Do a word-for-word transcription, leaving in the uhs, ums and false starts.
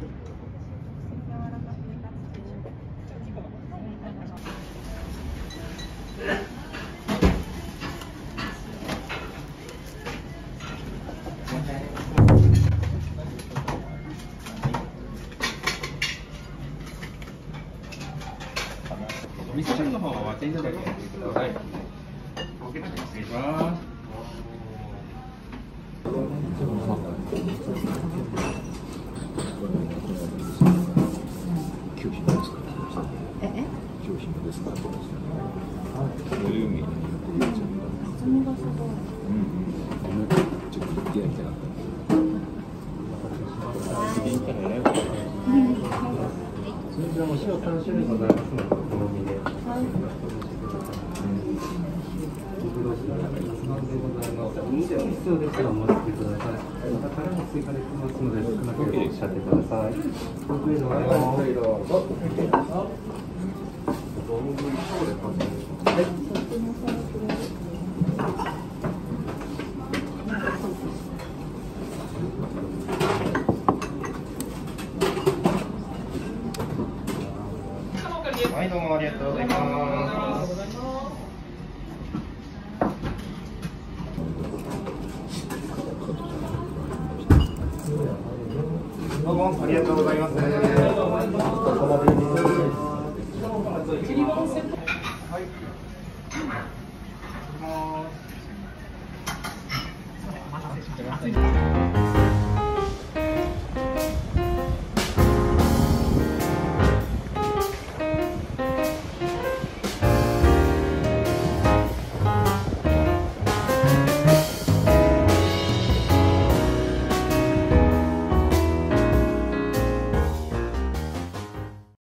お味噌汁の方は天井でやってください。失礼します。 九品ですか。え？九品ですか。ボリューミーになってるやつ。厚みがすごい。うんうん。ちょっと焼きたかった。 通常お塩さん種類ございますので、お好みで。はい。つまんでございます。にでも必要ですがお待ちください。またからも追加できますので、少なければおっしゃってください。ごゆっくりどうぞ。はい。 はい、どうもありがとうございます。どうもありがとうございます。はい。